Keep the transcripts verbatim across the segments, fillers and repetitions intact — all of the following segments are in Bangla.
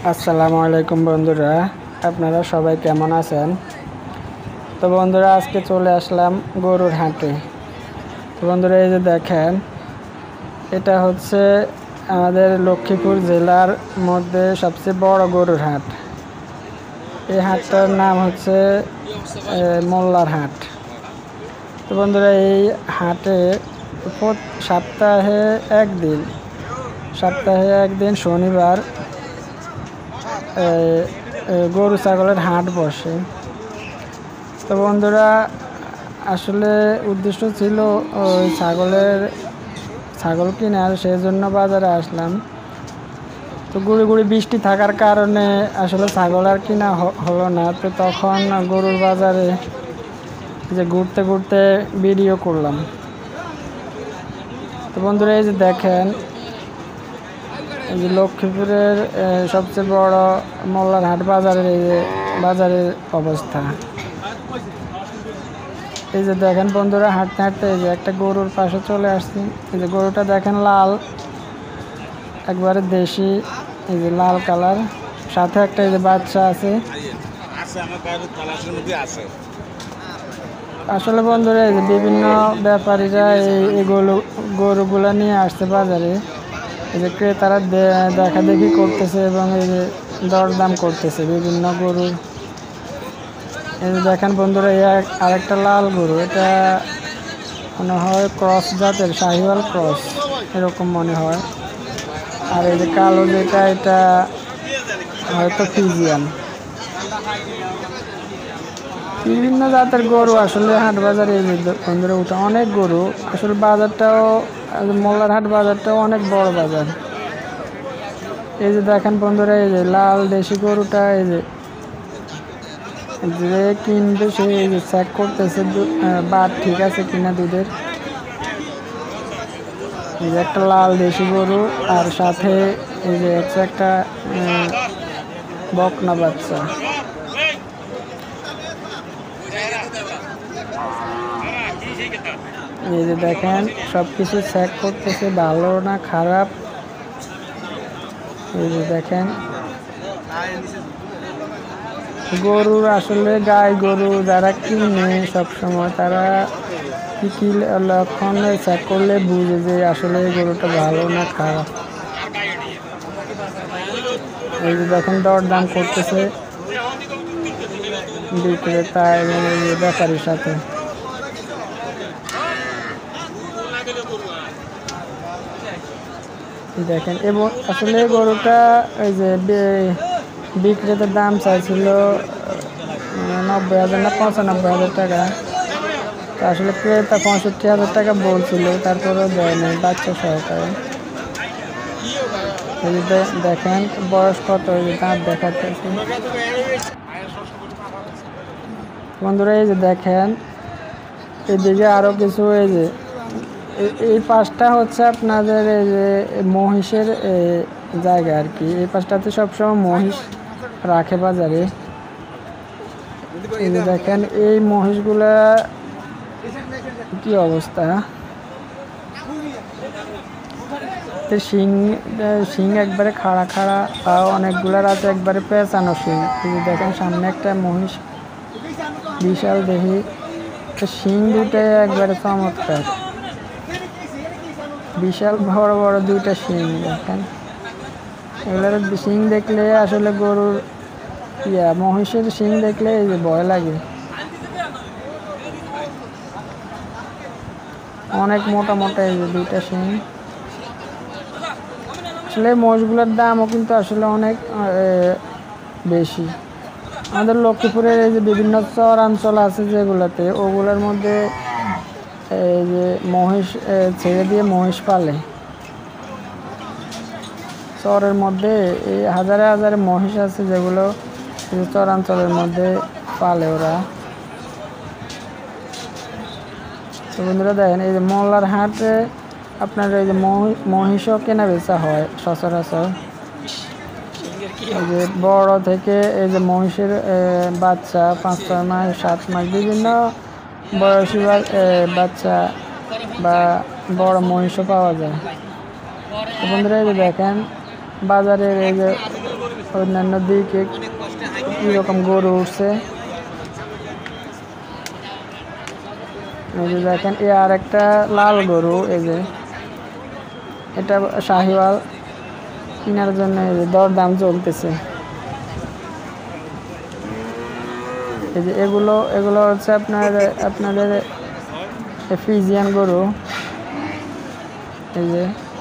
আসসালামু আলাইকুম বন্ধুরা, আপনারা সবাই কেমন আছেন? তো বন্ধুরা, আজকে চলে আসলাম গরুর হাটে। তো বন্ধুরা, এই যে দেখেন, এটা হচ্ছে আমাদের লক্ষ্মীপুর জেলার মধ্যে সবচেয়ে বড় গরুর হাট। এই হাটটার নাম হচ্ছে মোল্লার হাট। তো বন্ধুরা, এই হাটে সপ্তাহে একদিন সপ্তাহে একদিন শনিবার গরু ছাগলের হাট বসে। তো বন্ধুরা, আসলে উদ্দেশ্য ছিল ওই ছাগলের ছাগল কেনার, সেই জন্য বাজারে আসলাম। তো গুড়ি গুড়ি বৃষ্টি থাকার কারণে আসলে ছাগল আর কিনা হলো না। তো তখন গরুর বাজারে যে ঘুরতে ঘুরতে ভিডিও করলাম। তো বন্ধুরা, এই যে দেখেন, এই যে লক্ষ্মীপুরের সবচেয়ে বড় মোল্লার হাট বাজারের এই যে বাজারের অবস্থা। এই যে দেখেন বন্ধুরা, হাঁটতে হাঁটতে এই যে একটা গরুর পাশে চলে আসছি। এই যে গরুটা দেখেন, লাল, একবারে দেশি, এই যে লাল কালার, সাথে একটা এই যে বাচ্চা আছে। আসলে বন্ধুরা, এই যে বিভিন্ন ব্যাপারীরা এই গরু গরুগুলো নিয়ে আসছে বাজারে। এই যে ক্রেতারা দেখা দেখি করতেছে এবং এই যে দরদাম করতেছে বিভিন্ন গরুর। এই যে দেখেন বন্ধুরা, এই আরেকটা লাল গরু, এটা মনে হয় ক্রস জাতের, শাহিওয়াল ক্রস এরকম মনে হয়। আর এই যে কালো যেটা, এটা হয়তো ফিজিয়ান। বিভিন্ন জাতের গরু আসলে হাট বাজারে এই যে বন্ধুরা উঠে অনেক গরু। আসলে বাজারটাও, মোল্লার হাট বাজারটাও অনেক বড় বাজার। এই যে দেখেন বন্ধুরা, এই যে লাল দেশি গরুটা, এই যে যে কিনবে সে এই যে চেক করতেছে বাট ঠিক আছে কিনা দুধের। এই যে একটা লাল দেশি গরু, আর সাথে এই যে একটা বকনা বাচ্চা। এই যে দেখেন, সবকিছু চেক করতেছে ভালো না খারাপ। এই যে দেখেন, গরুর আসলে গাই গরু যারা কিনে সবসময়, তারা কি কি লক্ষণ চেক করলে বুঝে যে আসলে গরুটা ভালো না খারাপ। এই যে দেখেন, দরদাম করতেছে বিক্রেতা এবং ব্যাপারীর সাথে। দেখেন, এবং আসলে গরুটা এই যে বিক্রেতার দাম চাইছিল নব্বই হাজার না পঁচানব্বই হাজার টাকা। তো আসলে ক্রেতা পঁয়ষট্টি হাজার টাকা বলছিল, তারপরেও দেয় নাই বাচ্চা সহকারে। এই যে দেখেন বয়স কত, এই যে দাঁত দেখাচ্ছে বন্ধুরা। এই যে দেখেন, এদিকে আরো কিছু, এই যে এই পাশটা হচ্ছে আপনাদের এই যে মহিষের জায়গা আর কি। এই পাশটাতে সবসময় মহিষ রাখে বাজারে। এই যে দেখেন, এই মহিষগুলা কি অবস্থা, শিং শিং একবারে খাড়া খাড়া, আর অনেকগুলার আছে একবারে পেঁচানো শিং। এই যে দেখেন, সামনে একটা মহিষ, বিশাল দেহি, শিং দুটাই একবারে চমৎকার, বিশাল বড় বড় দুইটা শিং। দেখেন, এগুলোর শিং দেখলে আসলে গরুর ইয়া মহিষের শিং দেখলে এই যে ভয় লাগে, অনেক মোটা মোটা এই যে দুইটা শিং। আসলে মহিষগুলোর দামও কিন্তু আসলে অনেক বেশি। আমাদের লক্ষ্মীপুরের এই যে বিভিন্ন চরাঞ্চল আছে যেগুলোতে, ওগুলোর মধ্যে এই যে মহিষ ছেড়ে দিয়ে মহিষ পালে, চরের মধ্যে এই হাজারে হাজারে মহিষ আছে যেগুলো চরাঞ্চলের মধ্যে পালে ওরা। তো বন্ধুরা দেখেন, এই যে মোল্লার হাটে আপনার এই যে মহিষও কেনা বেচা হয় সচরাচর। এই যে বড় থেকে এই যে মহিষের বাচ্চা, পাঁচ ছয় মাস সাত মাস বিভিন্ন বয়সী বাচ্চা বা বড় মহিষও পাওয়া যায়। বন্ধুরা, এই যে দেখেন, বাজারের এই যে অন্যান্য দিকে কীরকম গরু উঠছে। এই যে দেখেন এ আর একটা লাল গরু, এই যে এটা শাহিওয়াল কেনার জন্য এই যে দরদাম চলতেছে। এই যে এগুলো এগুলো হচ্ছে আপনার আপনাদের ফ্রিজিয়ান গরু। এই যে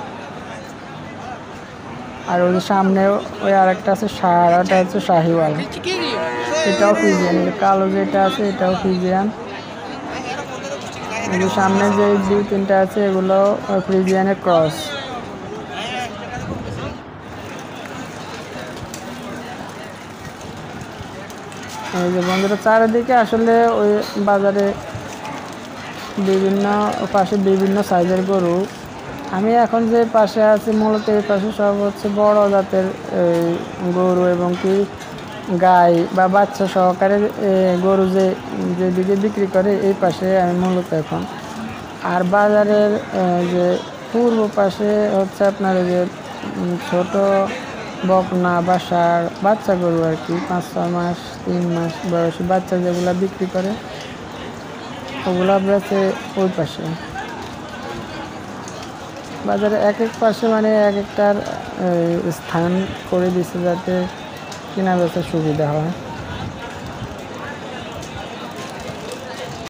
আর ওই সামনে ওই আর একটা আছে সার, ওটা হচ্ছে শাহিওয়াল, এটাও ফ্রিজিয়ান। কালো যেটা আছে এটাও ফ্রিজিয়ান। এই যে সামনে যে দুই তিনটা আছে এগুলো ফ্রিজিয়ানের ক্রস। এই যে বন্ধুরা চারিদিকে আসলে ওই বাজারে বিভিন্ন পাশে বিভিন্ন সাইজের গরু। আমি এখন যে পাশে আছি মূলত এই পাশে সব হচ্ছে বড় জাতের গরু এবং কি গাই বা বাচ্চা সহকারে গরু যে যেদিকে বিক্রি করে এই পাশে আমি মূলত এখন। আর বাজারের যে পূর্ব পাশে হচ্ছে আপনার যে ছোট বকনা বা ষাঁড় বাচ্চা গরু আর কি, পাঁচ ছয় মাস তিন মাস বয়সী বাচ্চা যেগুলো বিক্রি করে ওগুলো বেচে ওই পাশে। বাজারে এক এক পাশে মানে এক একটার স্থান করে দিচ্ছে যাতে কেনা বেচার সুবিধা হয়।